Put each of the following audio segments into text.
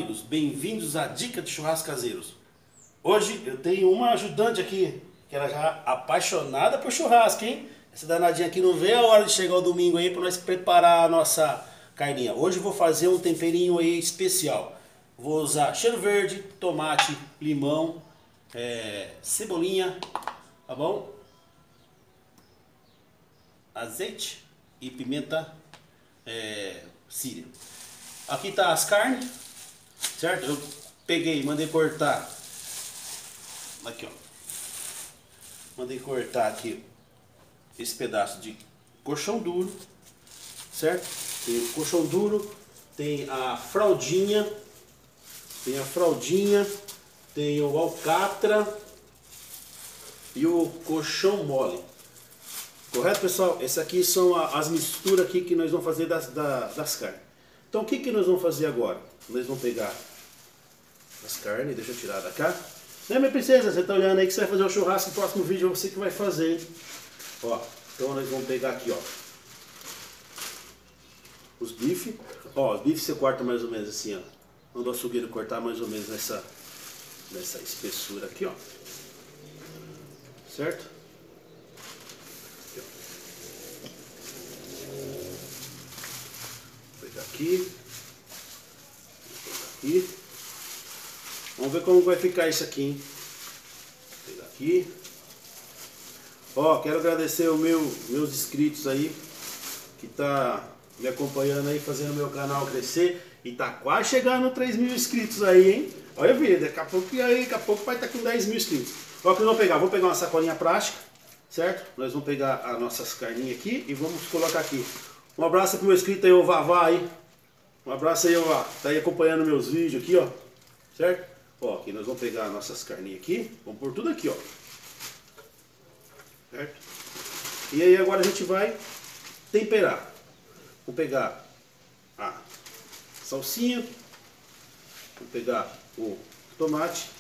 amigos, bem-vindos à Dica de Churrasco Caseiros. Hoje eu tenho uma ajudante aqui, que ela já é apaixonada por churrasco, hein? Essa danadinha aqui não vê a hora de chegar o domingo aí para nós preparar a nossa carninha. Hoje eu vou fazer um temperinho aí especial. Vou usar cheiro verde, tomate, limão, cebolinha, tá bom? Azeite e pimenta síria. Aqui tá as carnes, certo? Eu peguei, mandei cortar. Aqui, ó. Mandei cortar aqui esse pedaço de colchão duro, certo? Tem o colchão duro, tem a fraldinha, tem o alcatra e o colchão mole. Correto, pessoal? Esse aqui são as misturas aqui que nós vamos fazer das carnes. Então o que nós vamos fazer agora? Nós vamos pegar as carnes, deixa eu tirar da cá. Né, minha princesa? Você tá olhando aí que você vai fazer o churrasco no próximo vídeo, é você que vai fazer, hein? Ó, então nós vamos pegar aqui, ó, os bifes. Ó, os bifes você corta mais ou menos assim, ó. Manda o açougueiro cortar mais ou menos nessa espessura aqui, ó. Certo? Aqui, ó. Vou pegar aqui. Vamos ver como vai ficar isso aqui, hein? Vou pegar aqui. Ó, quero agradecer os meus inscritos aí, que tá me acompanhando aí, fazendo meu canal crescer. E tá quase chegando a 3 mil inscritos aí, hein? Olha, vida, daqui a pouco vai estar com 10 mil inscritos. Ó, o que nós vamos pegar? Vamos pegar uma sacolinha plástica, certo? Nós vamos pegar as nossas carninhas aqui e vamos colocar aqui. Um abraço pro meu inscrito aí, o Vavá aí. Um abraço aí, ó, tá aí acompanhando meus vídeos aqui, ó, certo? Ó, aqui nós vamos pegar as nossas carninhas aqui, vamos pôr tudo aqui, ó, certo? E aí agora a gente vai temperar. Vou pegar a salsinha, vou pegar o tomate,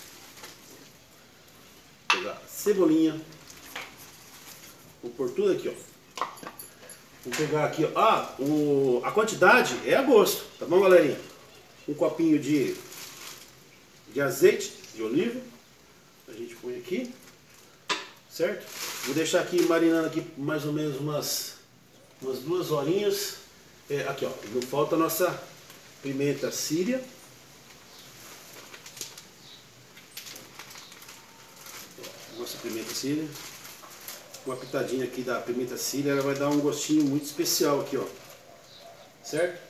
vou pegar a cebolinha, vou pôr tudo aqui, ó. Vou pegar aqui, ó, a quantidade é a gosto, tá bom, galerinha? Um copinho de azeite de oliva, a gente põe aqui, certo? Vou deixar aqui marinando aqui mais ou menos umas 2 horinhas. Aqui, ó, não falta a nossa pimenta síria. Nossa pimenta síria. Uma pitadinha aqui da pimenta síria, ela vai dar um gostinho muito especial aqui, ó. Certo?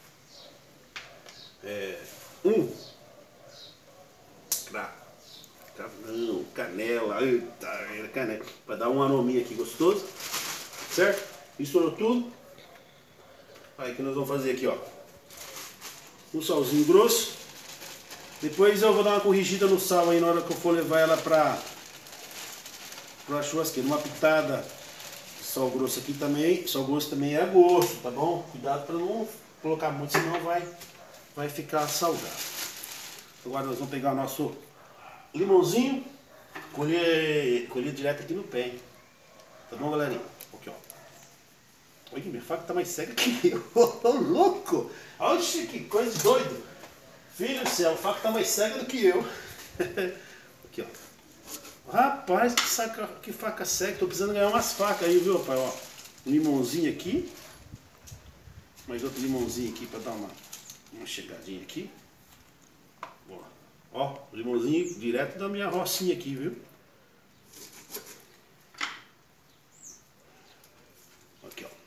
Canela, eita, canela, para dar um arominha aqui gostoso, certo? Misturou tudo. Aí que nós vamos fazer aqui, ó, um salzinho grosso. Depois eu vou dar uma corrigida no sal aí na hora que eu for levar ela pra churrasqueira. Uma pitada de sal grosso aqui também. Sal grosso também é a gosto, tá bom? Cuidado para não colocar muito, senão vai ficar salgado. Agora nós vamos pegar o nosso limãozinho, colher direto aqui no pé, hein? Tá bom, galerinha? Aqui, ó. Olha que minha faca tá mais cega que eu. Ô, louco! Oxe, que coisa doida! Filho do céu, a faca tá mais cega do que eu. Aqui, ó. Rapaz, que faca cega. Tô precisando ganhar umas facas aí, viu, pai? Ó, um limãozinho aqui. Mais outro limãozinho aqui pra dar uma chegadinha aqui. Ó, limãozinho direto da minha rocinha aqui, viu? Aqui, ó.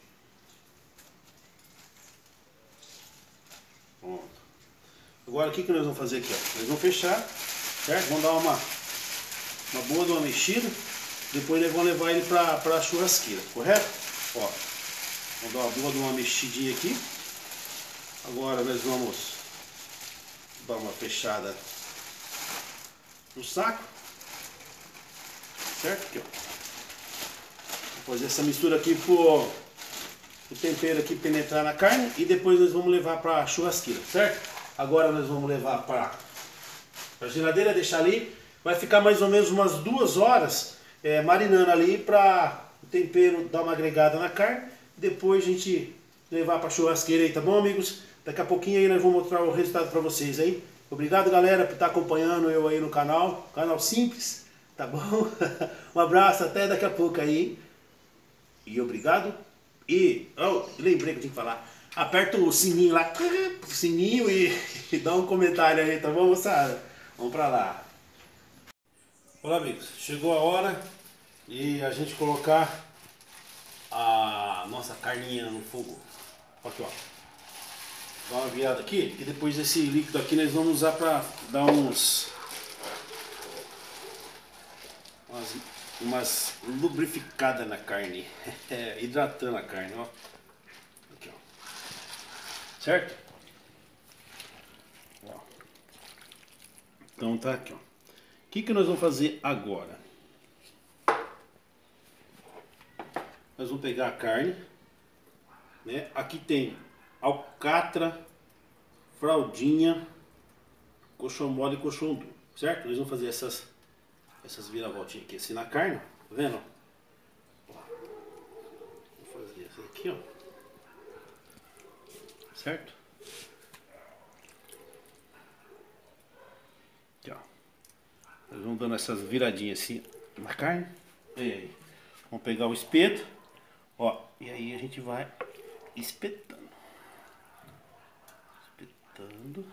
Pronto. Agora o que nós vamos fazer aqui, ó? Nós vamos fechar, certo? Vamos dar uma boa de uma mexida. Depois nós vamos levar ele pra churrasqueira, correto? Ó, vamos dar uma boa de uma mexidinha aqui. Agora nós vamos dar uma fechada no saco, certo? Aqui, ó. Vou fazer essa mistura aqui pro tempero aqui penetrar na carne e depois nós vamos levar para churrasqueira, certo? Agora nós vamos levar para a geladeira, deixar ali, vai ficar mais ou menos umas 2 horas marinando ali para o tempero dar uma agregada na carne, depois a gente levar para churrasqueira aí, tá bom, amigos? Daqui a pouquinho aí nós vamos mostrar o resultado para vocês aí. Obrigado, galera, por estar acompanhando eu aí no canal. Canal simples, tá bom? Um abraço, até daqui a pouco aí. E obrigado. E, lembrei que eu tinha que falar. Aperta o sininho lá, o sininho e dá um comentário aí, tá bom, moçada? Vamos pra lá. Olá, amigos. Chegou a hora de a gente colocar a nossa carninha no fogo. Aqui, ó. Dá uma virada aqui, e depois esse líquido aqui nós vamos usar pra dar umas lubrificadas na carne. Hidratando a carne, ó. Aqui, ó. Certo? Ó. Então tá aqui, ó. O que nós vamos fazer agora? Nós vamos pegar a carne, né? Aqui tem alcatra, fraldinha, coxão mole e coxão duro, certo? Nós vamos fazer essas viravoltinhas aqui assim na carne, tá vendo? Ó. Vou fazer essa aqui, ó. Certo? Aqui, ó. Nós vamos dando essas viradinhas assim na carne. E aí? Vamos pegar o espeto, ó, e aí a gente vai espetando. Espetando.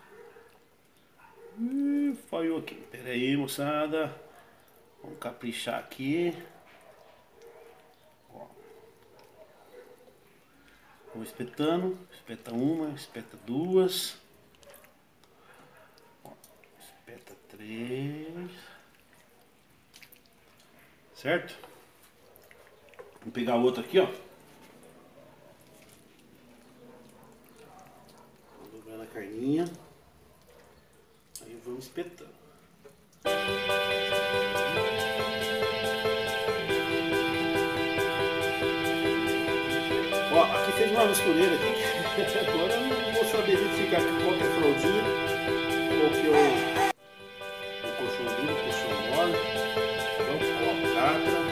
Falhou aqui. Pera aí, moçada. Vamos caprichar aqui. Ó. Vou espetando. Espeta uma, espeta duas. Ó. Espeta três. Certo? Vamos pegar o outro aqui, ó. Vamos dobrar na carninha. Aí vamos espetando. Ó, aqui fez uma mistureira aqui. Agora eu não vou saber identificar qual que é a fraldinha, qual que é o coxão duro, o coxão mole. Vamos colocar a alcatra.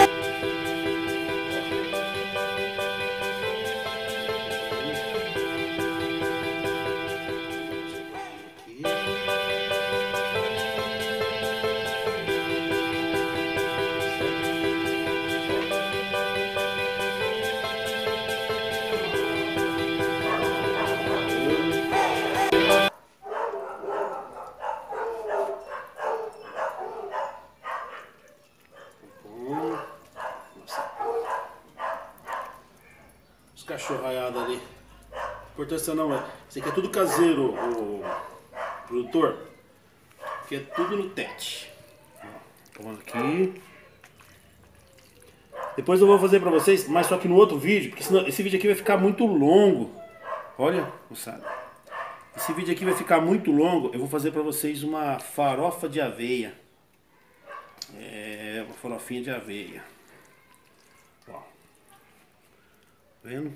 Os cachorraiados ali. Importância não é. Isso aqui é tudo caseiro, o produtor. Aqui é tudo no tete. Vamos aqui. Depois eu vou fazer pra vocês, mas só que no outro vídeo, porque senão esse vídeo aqui vai ficar muito longo. Olha, moçada. Esse vídeo aqui vai ficar muito longo. Eu vou fazer pra vocês uma farofa de aveia. É, uma farofinha de aveia. Ó. Tá vendo?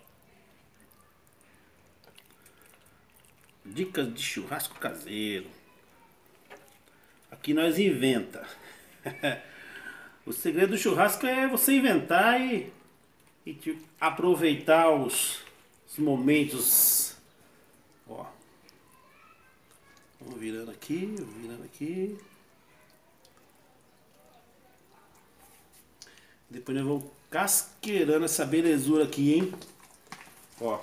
Dicas de churrasco caseiro. Aqui nós inventa. O segredo do churrasco é você inventar e tipo, aproveitar os momentos. Ó. Vamos virando aqui, virando aqui. Depois nós vamos casqueirando essa belezura aqui, hein? Ó.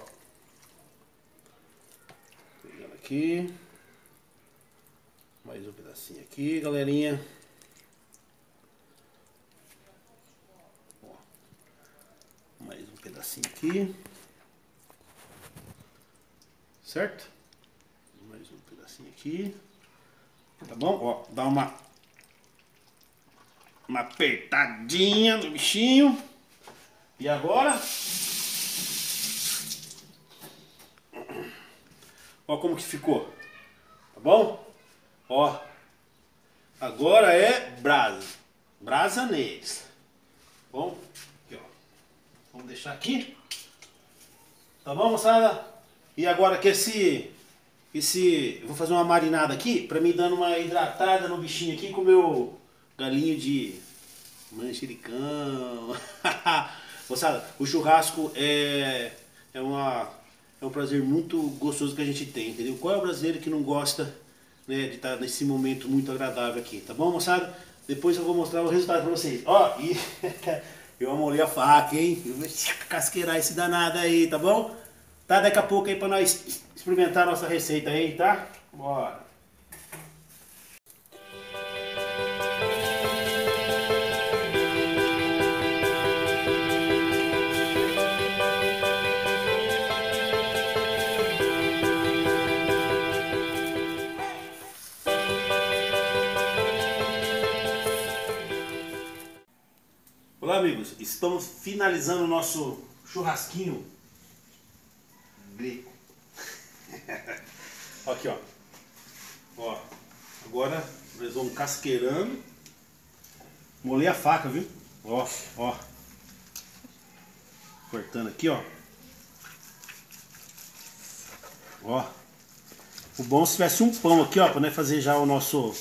Pegando aqui. Mais um pedacinho aqui, galerinha. Ó. Mais um pedacinho aqui. Certo? Mais um pedacinho aqui. Tá bom? Ó, dá uma apertadinha no bichinho. E agora, ó como que ficou, tá bom? Ó, agora é brasa neles, tá bom? Aqui, ó. Vamos deixar aqui, tá bom, moçada? E agora que eu vou fazer uma marinada aqui, pra mim dando uma hidratada no bichinho aqui com o meu galinho de manjericão. Moçada, o churrasco é uma é um prazer muito gostoso que a gente tem, entendeu? Qual é o brasileiro que não gosta, né, de estar nesse momento muito agradável aqui, tá bom, moçada? Depois eu vou mostrar o resultado pra vocês. Ó, e eu amolei a faca, hein? Eu vou casqueirar esse danado aí, tá bom? Tá, daqui a pouco aí pra nós experimentar a nossa receita aí, tá? Bora! Olá, amigos, estamos finalizando o nosso churrasquinho grego. Aqui, ó. Ó, agora nós vamos casqueirando. Molei a faca, viu? Ó, ó. Cortando aqui, ó. Ó. O bom se tivesse um pão aqui, ó, para nós fazer já o nosso.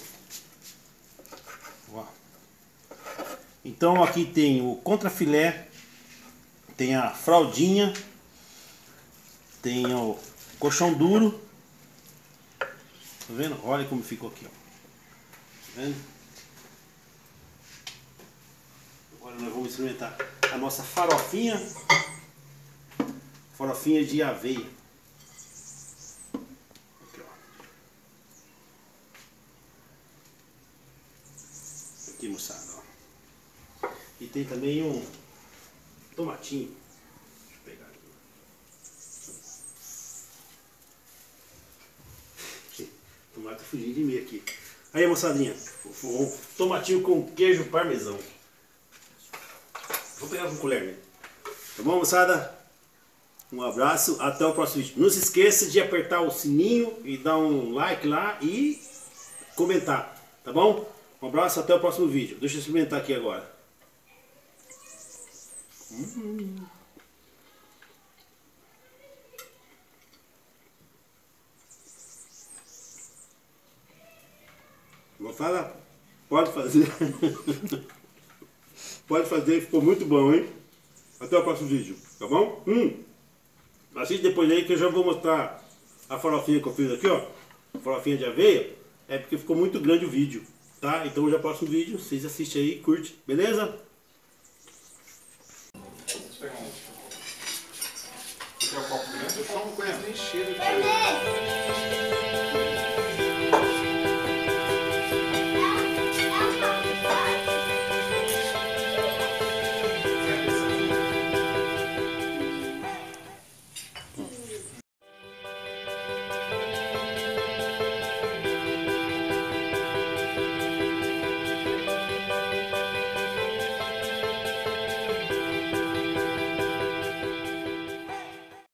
Ó. Então aqui tem o contrafilé, tem a fraldinha, tem o colchão duro. Tá vendo? Olha como ficou aqui, ó. Tá vendo? Agora nós vamos experimentar a nossa farofinha. Farofinha de aveia. Aqui, ó. Aqui, moçada, ó. E tem também um tomatinho. Deixa eu pegar aqui. O tomate fugindo de mim aqui. Aí, moçadinha, um tomatinho com queijo parmesão. Vou pegar com colher, né? Tá bom, moçada? Um abraço, até o próximo vídeo. Não se esqueça de apertar o sininho e dar um like lá e comentar, tá bom? Um abraço, até o próximo vídeo. Deixa eu experimentar aqui agora. Vou falar, pode fazer. Pode fazer, ficou muito bom, hein? Até o próximo vídeo, tá bom? Assiste depois aí que eu já vou mostrar a farofinha que eu fiz aqui, ó. A farofinha de aveia. É porque ficou muito grande o vídeo, tá? Então já próximo vídeo, vocês assistem aí, curte, beleza? Deixa eu pegar um copo grande, eu só não conheço nem cheiro de